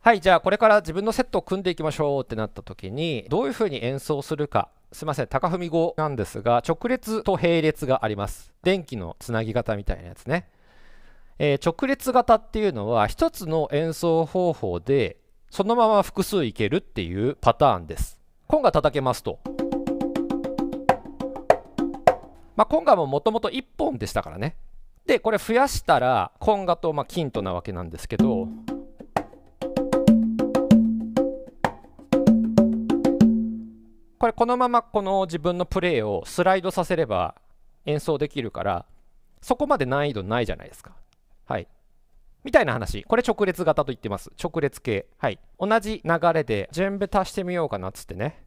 はい、じゃあこれから自分のセットを組んでいきましょうってなった時に、どういう風に演奏するか。すいません、高文語なんですが、直列と並列があります。電気のつなぎ方みたいなやつね。直列型っていうのは、一つの演奏方法で、そのまま複数いけるっていうパターンです。コンガ叩けますと。コンガももともと1本でしたからね。で、これ増やしたら、コンガとキントなわけなんですけど、これこのままこの自分のプレイをスライドさせれば演奏できるから、そこまで難易度ないじゃないですか。はい。みたいな話。これ直列型と言ってます。直列系。はい。同じ流れで全部足してみようかなっつってね。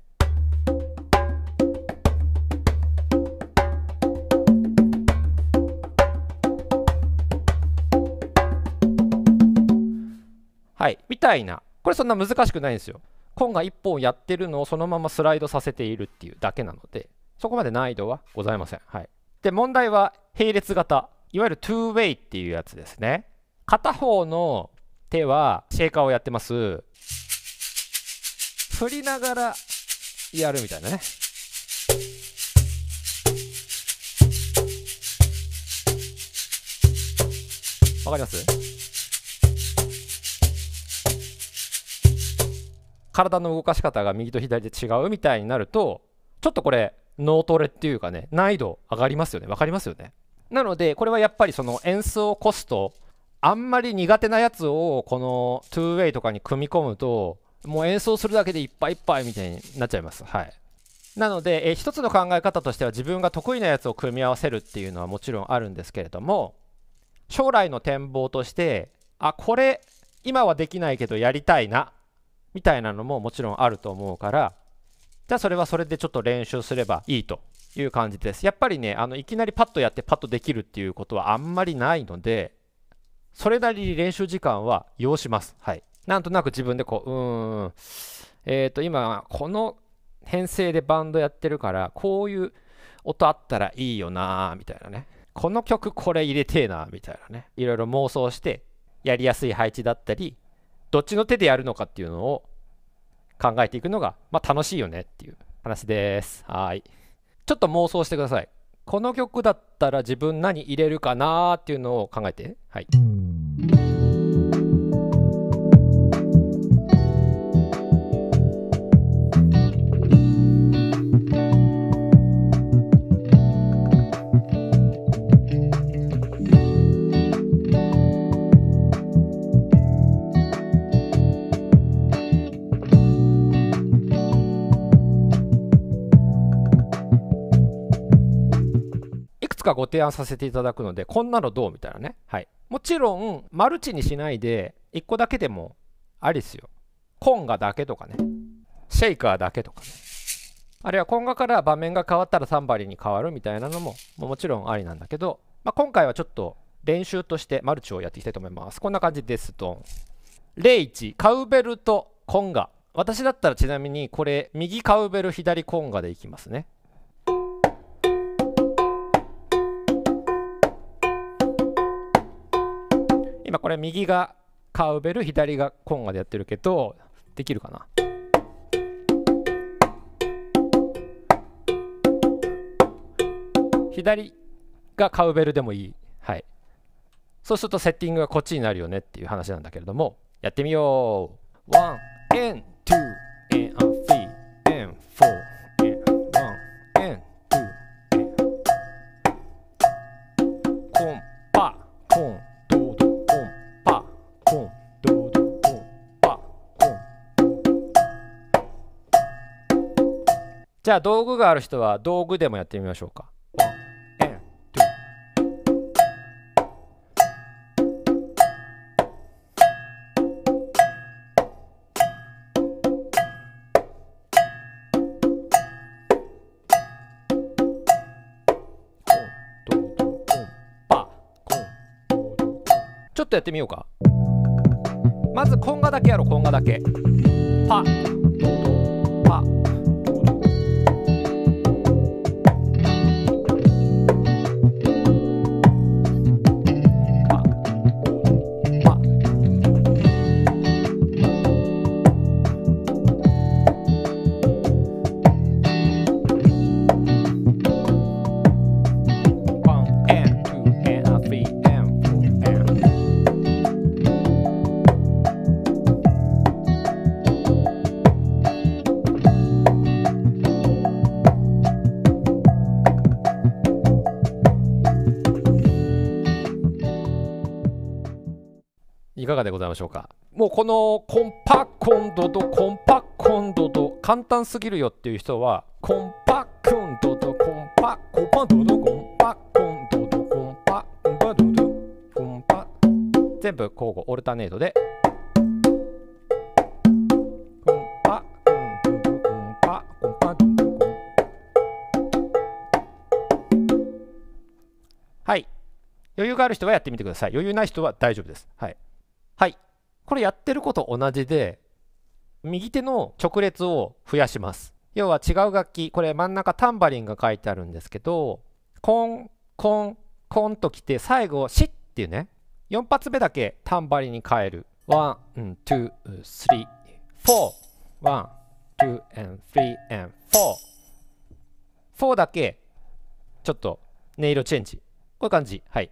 はい。みたいな。これそんな難しくないんですよ。コンが1本やってるのをそのままスライドさせているっていうだけなので、そこまで難易度はございません。はい。で、問題は並列型。いわゆる 2way っていうやつですね。片方の手はシェーカーをやってます。振りながらやるみたいなね。わかります？体の動かし方が右と左で違うみたいになると、ちょっとこれ脳トレっていうかね、難易度上がりますよね。わかりますよね。なのでこれはやっぱりその演奏コスト、あんまり苦手なやつをこの 2way とかに組み込むと、もう演奏するだけでいっぱいいっぱいみたいになっちゃいます。はい。なので一つの考え方としては、自分が得意なやつを組み合わせるっていうのはもちろんあるんですけれども、将来の展望として、これ今はできないけどやりたいなみたいなのももちろんあると思うから、じゃあそれはそれでちょっと練習すればいいという感じです。やっぱりね、いきなりパッとやってパッとできるっていうことはあんまりないので、それなりに練習時間は要します。はい。なんとなく自分でこう、今この編成でバンドやってるから、こういう音あったらいいよなーみたいなね。この曲これ入れてえなみたいなね。いろいろ妄想してやりやすい配置だったり、どっちの手でやるのかっていうのを考えていくのが、楽しいよねっていう話です。はい。ちょっと妄想してください。この曲だったら自分何入れるかなーっていうのを考えて。はい。ご提案させていただくので、こんなのどうみたいなね。はい。もちろんマルチにしないで1個だけでもありですよ。コンガだけとかね、シェイカーだけとかね、あるいはコンガから場面が変わったらタンバリンに変わるみたいなのももちろんありなんだけど、今回はちょっと練習としてマルチをやっていきたいと思います。こんな感じです。ドン。01カウベルとコンガ。私だったらちなみにこれ右カウベル左コンガでいきますね。今これ右がカウベル左がコンガでやってるけど、できるかな。左がカウベルでもいい。はい。そうするとセッティングがこっちになるよねっていう話なんだけれども、やってみよう。1 and 2 and 3 and 4 and 1 and 2 コンパコンドドコンパコンドドコンパコン。じゃあ道具がある人は道具でもやってみましょうか。ちょっとやってみようか。まずコンガだけやろう。コンガだけ。パドドパドド。パドパ。 いかがでございましょうか。もうこのコンパコンドドコンパコンドド簡単すぎるよっていう人はコンパコンドドコンパコンパドドコンパコンドドコンパコンパドドコンパ全部交互オルタネートでコンパコンドドコンパコンパドドコンはい余裕がある人はやってみてください。余裕ない人は大丈夫です。はいはい、これやってること同じで右手の直列を増やします。要は違う楽器、これ真ん中タンバリンが書いてあるんですけどコンコンコンときて最後シッっていうね4発目だけタンバリンに変える。1、2、3、4 1、2、3、4 4だけちょっと音色チェンジ、こういう感じ。はい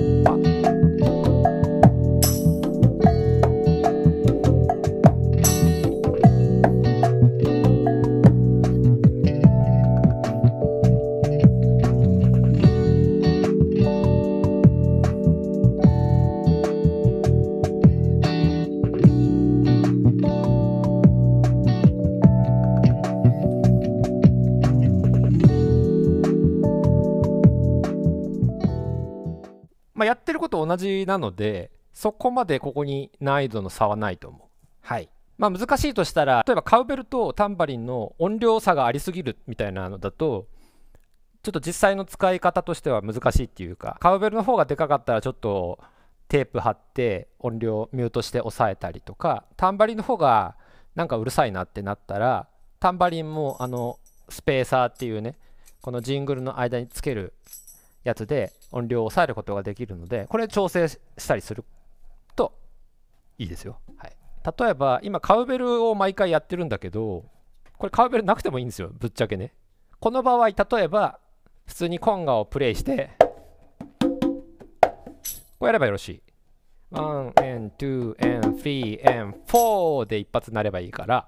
やってること同じなのでそこまでここに難易度の差はないと思う。はい難しいとしたら例えばカウベルとタンバリンの音量差がありすぎるみたいなのだとちょっと実際の使い方としては難しいっていうかカウベルの方がでかかったらちょっとテープ貼って音量ミュートして抑えたりとかタンバリンの方がなんかうるさいなってなったらタンバリンもスペーサーっていうねこのジングルの間につけるやつで音量を抑えることができるのでこれ調整したりするといいですよ。はい、例えば今カウベルを毎回やってるんだけどこれカウベルなくてもいいんですよぶっちゃけね。この場合例えば普通にコンガをプレイしてこうやればよろしい。1 and 2 and 3 and 4で一発になればいいから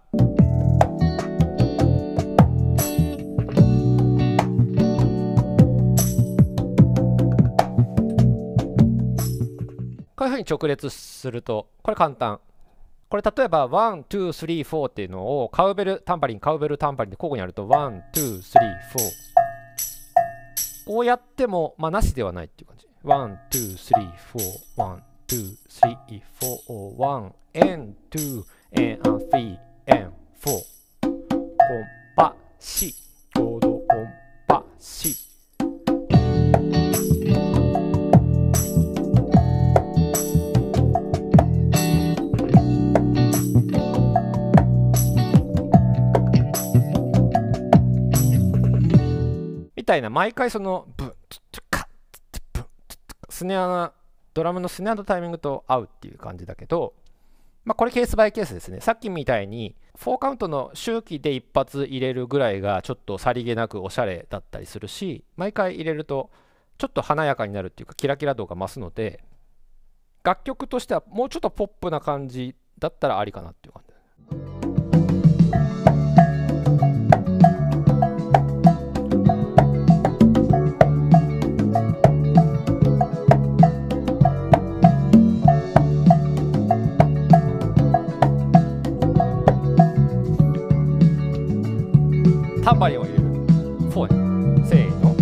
こういうふうに直列するとこれ簡単。これ例えば1、2、3、4っていうのをカウベルタンバリンカウベルタンバリンで交互にやると1、2、3、4こうやってもなしではないっていう感じ。1、2、3、4 1、2、3、4 1 and 2 and 3 and 4コンパシコードコンパシみたいな毎回そのブンツッカッブンスネアのドラムのスネアのタイミングと合うっていう感じだけどこれケースバイケースですね。さっきみたいに4カウントの周期で一発入れるぐらいがちょっとさりげなくおしゃれだったりするし毎回入れるとちょっと華やかになるっていうかキラキラ度が増すので楽曲としてはもうちょっとポップな感じだったらありかなっていう感じ。タンバリンを入れる4ねせーの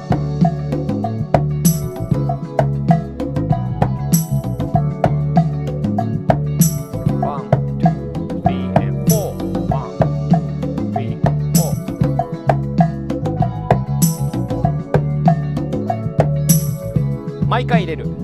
毎回入れる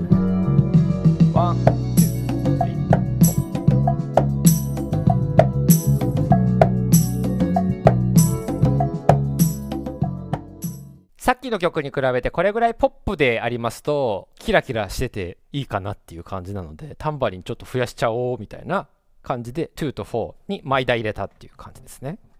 さっきの曲に比べてこれぐらいポップでありますとキラキラしてていいかなっていう感じなのでタンバリンちょっと増やしちゃおうみたいな感じで2と4に毎台入れたっていう感じですね。